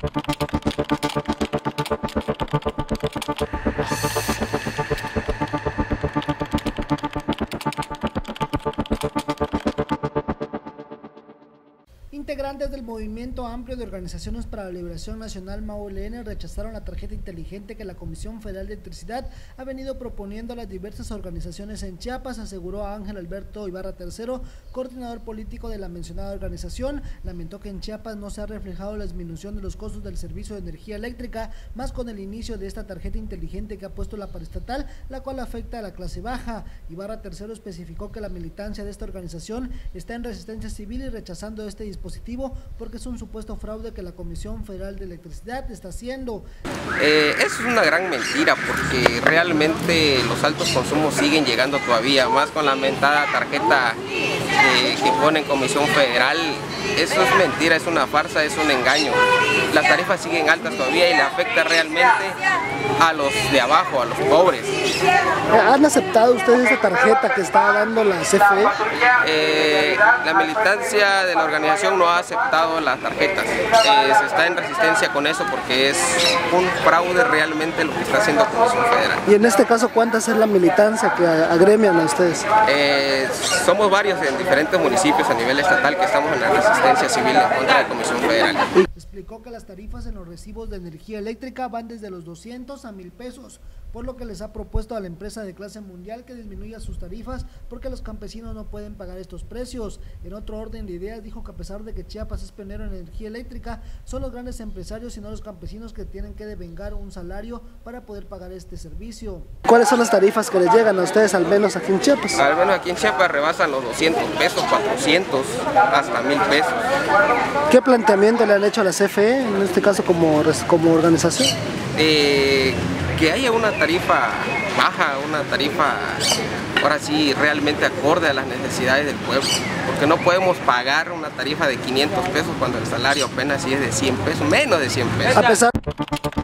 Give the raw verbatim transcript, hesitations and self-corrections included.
Integrantes del Movimiento Amplio de Organizaciones para la Liberación Nacional M A U L N rechazaron la tarjeta inteligente que la Comisión Federal de Electricidad ha venido proponiendo a las diversas organizaciones en Chiapas, aseguró Ángel Alberto Ibarra tercero, coordinador político de la mencionada organización. Lamentó que en Chiapas no se ha reflejado la disminución de los costos del servicio de energía eléctrica, más con el inicio de esta tarjeta inteligente que ha puesto la paraestatal, la cual afecta a la clase baja. Ibarra tercero especificó que la militancia de esta organización está en resistencia civil y rechazando este dispositivo porque es un supuesto fraude que la Comisión Federal de Electricidad está haciendo. Eh, es una gran mentira porque realmente los altos consumos siguen llegando todavía, más con la mentada tarjeta eh, que pone en Comisión Federal. Eso es mentira, es una farsa, es un engaño. Las tarifas siguen altas todavía y le afecta realmente a los de abajo, a los pobres. ¿Han aceptado ustedes esta tarjeta que está dando la C F E? Eh, la militancia de la organización no ha aceptado las tarjetas. Eh, se está en resistencia con eso porque es un fraude realmente lo que está haciendo Comisión Federal. Y en este caso, ¿cuántas es la militancia que agremian a ustedes? Eh, somos varios en diferentes municipios a nivel estatal que estamos en la resistencia civil en contra de Comisión Federal. Explicó que las tarifas en los recibos de energía eléctrica van desde los doscientos a mil pesos, por lo que les ha propuesto a la empresa de clase mundial que disminuya sus tarifas porque los campesinos no pueden pagar estos precios. En otro orden de ideas, dijo que a pesar de que Chiapas es pionero en energía eléctrica, son los grandes empresarios y no los campesinos que tienen que devengar un salario para poder pagar este servicio. ¿Cuáles son las tarifas que les llegan a ustedes, al menos aquí en Chiapas? Al menos aquí en Chiapas rebasan los doscientos pesos, cuatrocientos, hasta mil pesos. ¿Qué planteamiento le han hecho a la C F E, en este caso como, como organización? Eh, que haya una tarifa baja, una tarifa ahora sí realmente acorde a las necesidades del pueblo, porque no podemos pagar una tarifa de quinientos pesos cuando el salario apenas sí es de cien pesos, menos de cien pesos. A pesar